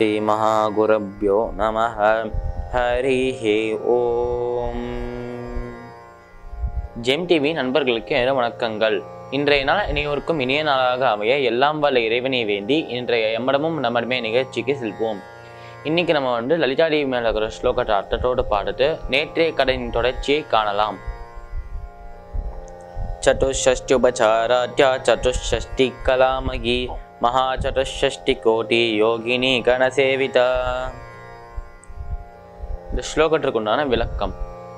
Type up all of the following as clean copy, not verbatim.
श्री महागुरुभ्यो नमः हरिः ஓம். GeM TV நண்பர்களுக்கு என வணக்கங்கள். இன்றைய நாள் இனியோருக்கும் இனிய நாளாக அமைய எல்லாம் வல்ல இறைவனை வேண்டி இன்றைய எம்மடமும் நம்மடமே நிகழ்ச்சிக்கு செல்வோம். இன்னைக்கு நம்ம லலிதா தேவி மேல இருக்கிற ஸ்லோகத்தை அர்த்தத்தோடு பாடுத்து நேற்றைய கதையின் தொடர்ச்சியை காணலாம். चतुष्षष्ट्युपचाराढ्या चतुष्षष्टि कलामयी महाचतुष्षष्टि कोटि योगिनी गणसेविता. இந்த ஸ்லோகத்திற்குண்டான விளக்கம்.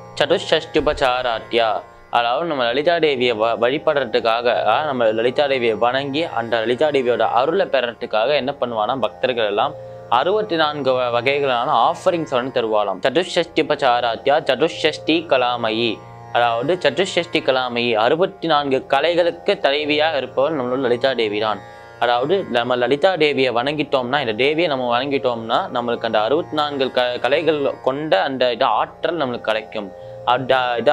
சதுஷ்ஷஷ்டியுபசாராட்யா, அதாவது நம்ம லலிதா தேவியை வழிபடுறதுக்காக, நம்ம லலிதா தேவியை வணங்கி அந்த லலிதா தேவியோட அருளை பெறறதுக்காக என்ன பண்ணுவானா, பக்தர்கள் எல்லாம் 64 வகைகளான ஆஃபரிங்ஸ் தருவாளாம். சதுஷ்ஷஷ்டியுபசாராட்யா சதுஷ்ஷஷ்டி கலாமயி, அதாவது சதுஷ்ஷஷ்டி கலாமயி 64 கலைகளுக்கு தலைவியாக இருப்பவர் நம்மளோட லலிதா தேவி தான். அதாவது நம்ம லலிதா தேவியை வணங்கிட்டோம்னா, இந்த தேவியை நம்ம வணங்கிட்டோம்னா நம்மளுக்கு அந்த 64 கலைகள் கொண்ட அந்த ஆற்றல் நம்மளுக்கு கிடைக்கும். அந்த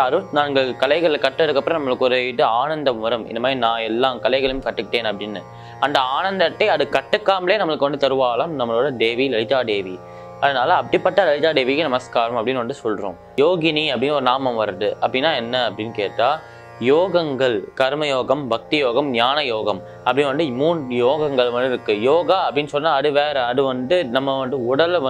64 கலைகளை கட்டதுக்கப்புறம் நம்மளுக்கு ஒரு ஆனந்தம் வரும். இந்த மாதிரி நான் எல்லா கலைகளையும் கற்றுக்கிட்டேன் அப்படின்னு அந்த ஆனந்தத்தை அது கட்டுக்காமலே நம்மளுக்கு தருவாளாம் நம்மளோட தேவி லலிதா தேவி. அதனால அப்படிப்பட்ட லலிதா தேவிக்கு நமஸ்காரம் அப்படின்னு சொல்றோம். யோகினி அப்படின்னு ஒரு நாமம் வருது. அப்படின்னா என்ன அப்படின்னு கேட்டா, யோகங்கள், கர்மயோகம், பக்தி யோகம், ஞான யோகம் அப்படின்னு 3 யோகங்கள் இருக்கு. யோகா அப்படின்னு சொன்னா அது வேற, அது நம்ம உடலை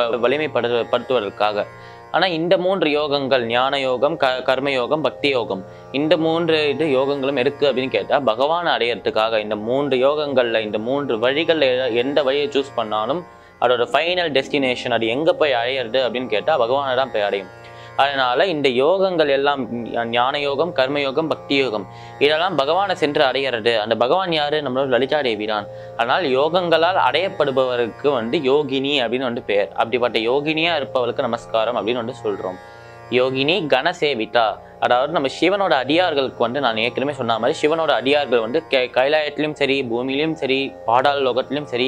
வலிமைப்படுத்துவதற்காக. ஆனா இந்த 3 யோகங்கள், ஞான யோகம், கர்மயோகம், பக்தி யோகம், இந்த 3 யோகங்களும் இருக்கு அப்படின்னு கேட்டா பகவானை அடையறதுக்காக. இந்த 3 யோகங்கள்ல, இந்த 3 வழிகள்ல எந்த வழியை சூஸ் பண்ணாலும் அதோட ஃபைனல் டெஸ்டினேஷன் அது எங்கே போய் அடையிறது அப்படின்னு கேட்டால் பகவானை தான் போய் அடையும். அதனால இந்த யோகங்கள் எல்லாம், ஞான யோகம், கர்மயோகம், பக்தி யோகம், இதெல்லாம் பகவானை சென்று அடையிறது. அந்த பகவான் யாரு? நம்மளோட லலிதா தேவி தான். அதனால் யோகங்களால் அடையப்படுபவருக்கு யோகினி அப்படின்னு பெயர். அப்படிப்பட்ட யோகினியா இருப்பவருக்கு நமஸ்காரம் அப்படின்னு சொல்றோம். யோகினி கணசேவிதா, அதாவது நம்ம சிவனோட அடியார்களுக்கு நான் ஏற்கனவே சொன்ன மாதிரி சிவனோட அடியார்கள் கைலாயத்திலும் சரி, பூமியிலும் சரி, பாடாள லோகத்திலும் சரி,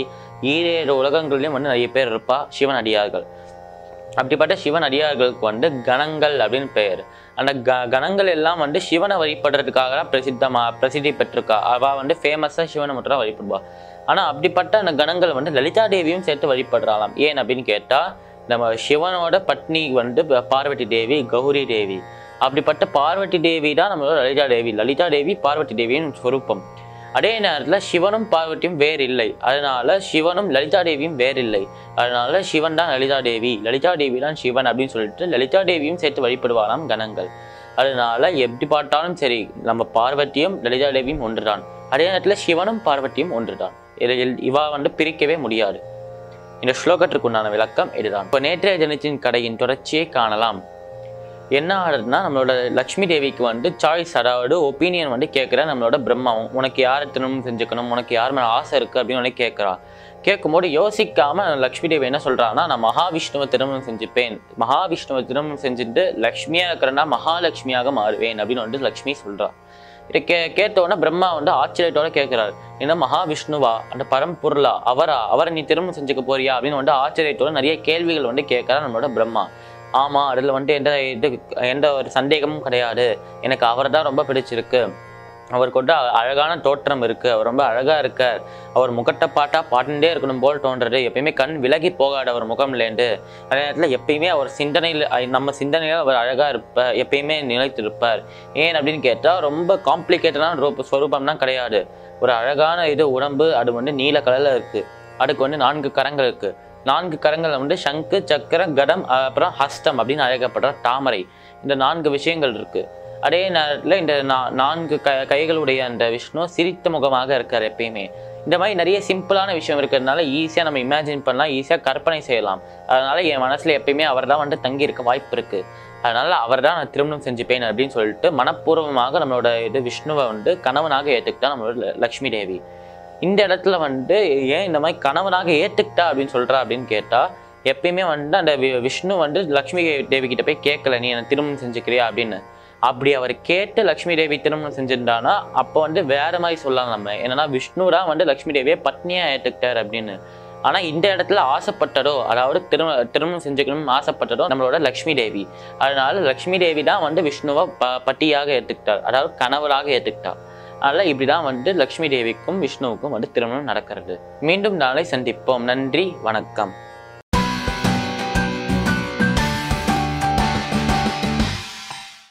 7 உலகங்களிலும் நிறைய பேர் இருப்பா சிவன் அடியார்கள். அப்படிப்பட்ட சிவன் அடியார்களுக்கு கணங்கள் அப்படின்னு பெயர். அந்த கணங்கள் எல்லாம் சிவனை வழிபடுறதுக்காக தான் பிரசித்தி பெற்றிருக்கா. அவ ஃபேமஸா சிவனை மட்டும் தான் வழிபடுவா. ஆனா அப்படிப்பட்ட அந்த கணங்கள் லலிதா தேவியும் சேர்த்து வழிபடுறாளாம். ஏன் அப்படின்னு கேட்டா, நம்ம சிவனோட பத்னி பார்வதி தேவி, கௌரி தேவி. அப்படிப்பட்ட பார்வதி தேவி தான் நம்மளோட லலிதா தேவி. லலிதா தேவி பார்வதி தேவியின் ஸ்வரூபம். அதே நேரத்தில் சிவனும் பார்வதியும் வேறு இல்லை. அதனால சிவனும் லலிதா தேவியும் வேறு இல்லை. அதனால சிவன் தான் லலிதா தேவி, லலிதா தேவி தான் சிவன் அப்படின்னு சொல்லிட்டு லலிதா தேவியும் சேர்த்து வழிபடுவாராம் கணங்கள். அதனால எப்படி பார்த்தாலும் சரி, நம்ம பார்வதியும் லலிதா தேவியும் ஒன்றுதான். அதே நேரத்தில் சிவனும் பார்வதியும் ஒன்றுதான். இவா பிரிக்கவே முடியாது. இந்த ஸ்லோகத்திற்குண்டான விளக்கம் இதுதான். இப்போ நேற்றைய தினத்தின் கடையின் தொடர்ச்சியை காணலாம். என்ன ஆகுதுன்னா, நம்மளோட லக்ஷ்மி தேவிக்கு சாய்ஸ், அதாவது ஒப்பீனியன் கேட்குற நம்மளோட பிரம்மா. உனக்கு யாரை திருமணம் செஞ்சுக்கணும், உனக்கு யார் மேலே ஆசை இருக்குது அப்படின்னு கேட்குறா. கேட்கும்போது யோசிக்காம லக்ஷ்மி தேவி என்ன சொல்கிறான்னா, நான் மகாவிஷ்ணுவை திருமணம் செஞ்சுப்பேன், மகாவிஷ்ணுவை திருமணம் செஞ்சுட்டு லக்ஷ்மியாக இருக்கிறேன்னா மகாலட்சுமியாக மாறுவேன் அப்படின்னு லக்ஷ்மி சொல்கிறா. இதை கேட்டோன்னா பிரம்மா ஆச்சரியத்தோட கேட்குறாரு, என்ன மகாவிஷ்ணுவா, அந்த பரம்பொருளா, அவரை நீ திருமணம் செஞ்சுக்க போறியா அப்படின்னு ஆச்சரியத்தோட நிறைய கேள்விகள் கேட்குறா நம்மளோட பிரம்மா. ஆமாம், அதில் எந்த ஒரு சந்தேகமும் கிடையாது, எனக்கு அவரை தான் ரொம்ப பிடிச்சிருக்கு, அவருக்கு அழகான தோற்றம் இருக்குது, அவர் ரொம்ப அழகாக இருக்கார், அவர் முகத்தை பாட்டுட்டே இருக்கணும் போல் தோன்றது, எப்பயுமே கண் விலகி போகாது அவர் முகம்லேருந்து. அதே நேரத்தில் எப்பயுமே அவர் சிந்தனையில், நம்ம சிந்தனையில் அவர் அழகாக எப்பயுமே நிலைத்து இருப்பார். ஏன் அப்படின்னு கேட்டால், ரொம்ப காம்ப்ளிகேட்டடான ஸ்வரூபம்லாம் கிடையாது. ஒரு அழகான உடம்பு, அது நீல கலரில் இருக்குது, அதுக்கு 4 கரங்கள் இருக்குது. 4 கரங்கள் சங்கு, சக்கரம், கடம், அப்புறம் ஹஸ்தம் அப்படின்னு அழைக்கப்படுற தாமரை. இந்த 4 விஷயங்கள் இருக்கு. அதே நேரத்தில் இந்த 4 கைகளுடைய அந்த விஷ்ணு சிரித்த முகமாக இருக்கார் எப்பயுமே. இந்த மாதிரி நிறைய சிம்பிளான விஷயம் இருக்கிறதுனால ஈஸியாக நம்ம இமேஜின் பண்ணலாம், ஈஸியாக கற்பனை செய்யலாம். அதனால என் மனசுல எப்பயுமே அவர் தான் தங்கி இருக்க வாய்ப்பு இருக்கு. அதனால அவர் தான் நான் திருமணம் செஞ்சுப்பேன் அப்படின்னு சொல்லிட்டு மனப்பூர்வமாக நம்மளோட விஷ்ணுவை கணவனாக ஏற்றுக்கிட்டா நம்மளோட லக்ஷ்மி தேவி. இந்த இடத்துல ஏன் இந்த மாதிரி கணவனாக ஏற்றுக்கிட்டா அப்படின்னு சொல்றா அப்படின்னு கேட்டா, எப்பயுமே அந்த விஷ்ணு லக்ஷ்மி தேவி கிட்ட போய் கேட்கல, நீ என்ன திருமணம் செஞ்சுக்கிறியா அப்படின்னு. அப்படி அவர் கேட்டு லக்ஷ்மி தேவி திருமணம் செஞ்சிருந்தானா அப்போ வேற மாதிரி சொல்லலாம் நம்ம. என்னன்னா விஷ்ணு தான் லக்ஷ்மி தேவியை பத்னியா ஏற்றுக்கிட்டார் அப்படின்னு. ஆனா இந்த இடத்துல ஆசைப்பட்டதோ, அதாவது திருமணம் செஞ்சுக்கணும்னு ஆசைப்பட்டதோ நம்மளோட லக்ஷ்மி தேவி. அதனால லக்ஷ்மி தேவி தான் விஷ்ணுவை பட்டியாக ஏற்றுக்கிட்டார், அதாவது கணவராக ஏற்றுக்கிட்டார். அதனால் இப்படி தான் லக்ஷ்மி தேவிக்கும் விஷ்ணுவுக்கும் திருமணம் நடக்கிறது. மீண்டும் நாளை சந்திப்போம். நன்றி, வணக்கம்.